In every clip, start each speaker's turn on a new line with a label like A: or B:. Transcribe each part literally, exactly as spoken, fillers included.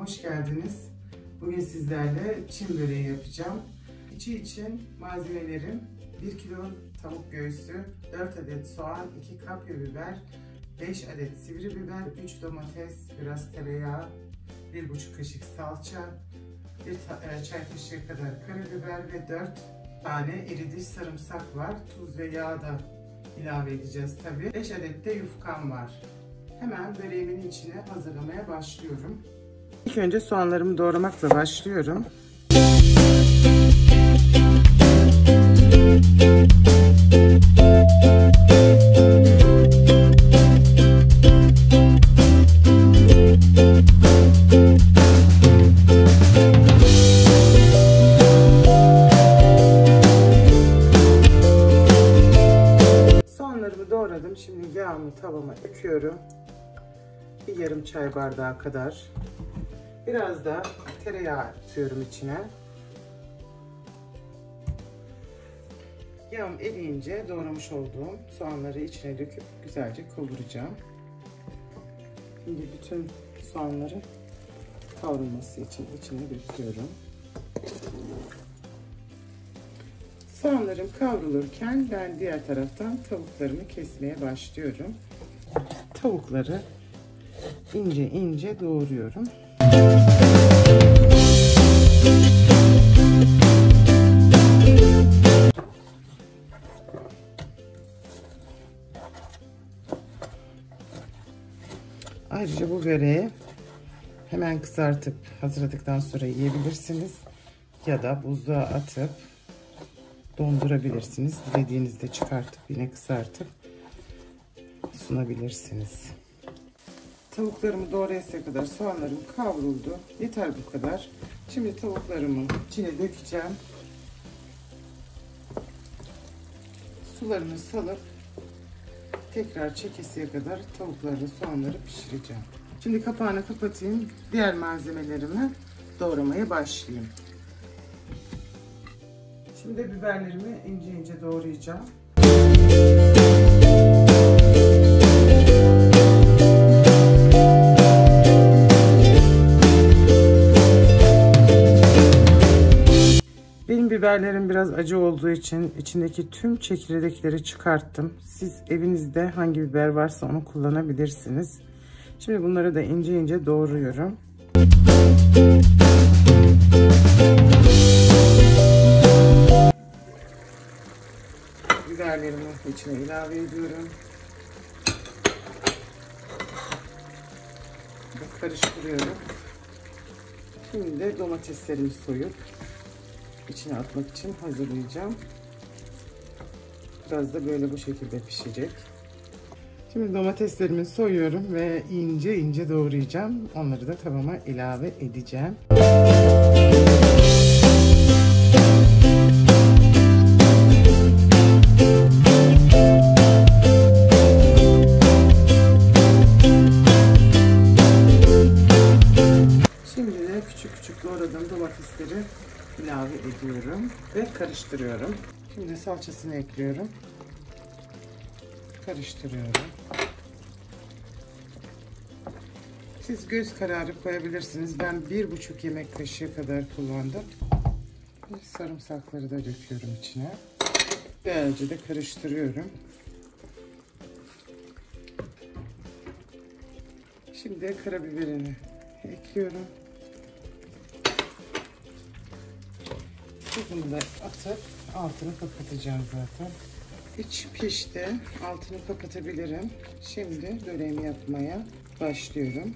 A: hoş geldiniz. Bugün sizlerle Çin böreği yapacağım. İçi için malzemelerim: bir kilo tavuk göğsü, dört adet soğan, iki kapya biber, beş adet sivri biber, üç domates, biraz tereyağı, bir buçuk kaşık salça, bir çay kaşığı kadar karabiber ve dört tane iri diş sarımsak var. Tuz ve yağ da ilave edeceğiz tabi. beş adet de yufkam var. Hemen böreğimin içine hazırlamaya başlıyorum. İlk önce soğanlarımı doğramakla başlıyorum. Soğanlarımı doğradım. Şimdi yağımı tavama döküyorum. Bir yarım çay bardağı kadar. Biraz da tereyağı atıyorum içine. Yağım eriyince doğramış olduğum soğanları içine döküp güzelce kavuracağım. Şimdi bütün soğanları kavrulması için içine döküyorum. Soğanlarım kavrulurken ben diğer taraftan tavuklarımı kesmeye başlıyorum. Tavukları ince ince doğruyorum. Ayrıca bu böreği hemen kızartıp hazırladıktan sonra yiyebilirsiniz ya da buzluğa atıp dondurabilirsiniz. Dilediğinizde çıkartıp yine kızartıp sunabilirsiniz. Tavuklarımı doğrayasıya kadar soğanlarım kavruldu. Yeter bu kadar. Şimdi tavuklarımı içine dökeceğim. Sularını salıp tekrar çekesiye kadar tavuklarla soğanları pişireceğim. Şimdi kapağını kapatayım. Diğer malzemelerimi doğramaya başlayayım. Şimdi biberlerimi ince ince doğrayacağım. Benim biberlerim biraz acı olduğu için içindeki tüm çekirdekleri çıkarttım. Siz evinizde hangi biber varsa onu kullanabilirsiniz. Şimdi bunları da ince ince doğruyorum. Biberlerimi içine ilave ediyorum. Karıştırıyorum. Şimdi de domateslerimi soyup içine atmak için hazırlayacağım. Biraz da böyle bu şekilde pişecek. Şimdi domateslerimi soyuyorum ve ince ince doğrayacağım. Onları da tavama ilave edeceğim. Şimdi de küçük küçük doğradığım domatesleri ilave ediyorum ve karıştırıyorum. Şimdi salçasını ekliyorum. Karıştırıyorum. Siz göz kararı koyabilirsiniz. Ben bir buçuk yemek kaşığı kadar kullandım. Sarımsakları da döküyorum içine. Güzelce de karıştırıyorum. Şimdi karabiberini ekliyorum. Tuzunu da atıp altını kapatacağım zaten. İç pişti. Altını kapatabilirim. Şimdi böreğimi yapmaya başlıyorum.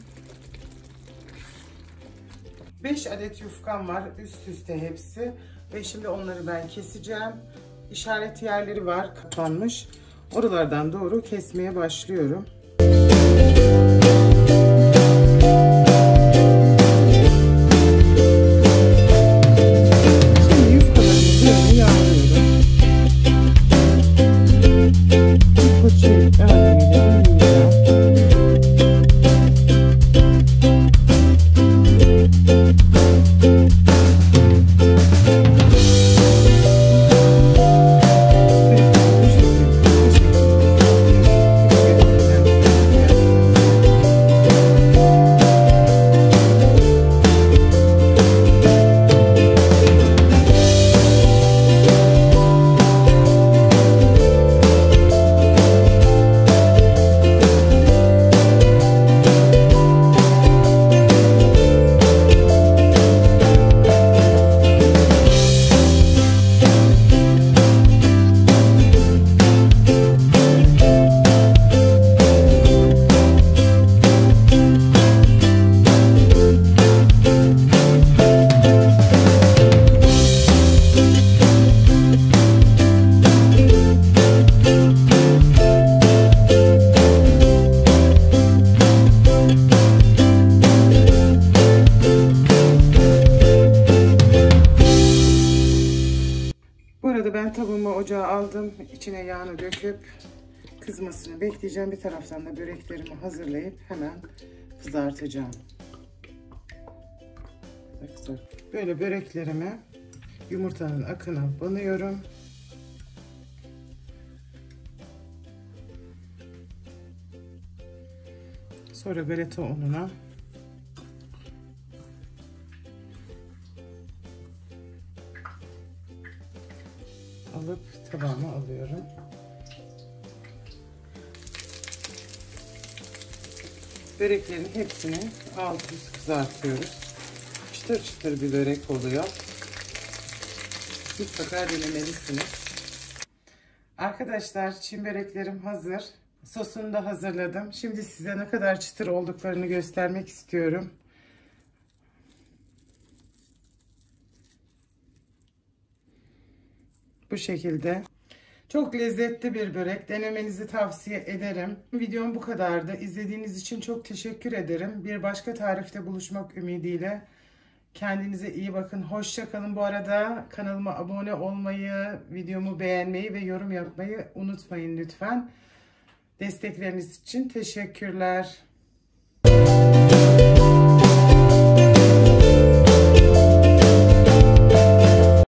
A: beş adet yufkam var. Üst üste hepsi. Ve şimdi onları ben keseceğim. İşaret yerleri var. Kapanmış. Oralardan doğru kesmeye başlıyorum. sırada ben tavuğumu ocağa aldım. İçine yağını döküp kızmasını bekleyeceğim. Bir taraftan da böreklerimi hazırlayıp hemen kızartacağım. Böyle böreklerimi yumurtanın akına banıyorum. Sonra galeta ununa alıp tabağıma alıyorum. Böreklerin hepsini alt üst kızartıyoruz. Çıtır çıtır bir börek oluyor. Mutlaka denemelisiniz. Arkadaşlar, Çin böreklerim hazır. Sosunu da hazırladım. Şimdi size ne kadar çıtır olduklarını göstermek istiyorum. Bu şekilde. Çok lezzetli bir börek. Denemenizi tavsiye ederim. Videom bu kadardı. İzlediğiniz için çok teşekkür ederim. Bir başka tarifte buluşmak ümidiyle. Kendinize iyi bakın. Hoşça kalın. Bu arada kanalıma abone olmayı, videomu beğenmeyi ve yorum yapmayı unutmayın lütfen. Destekleriniz için teşekkürler.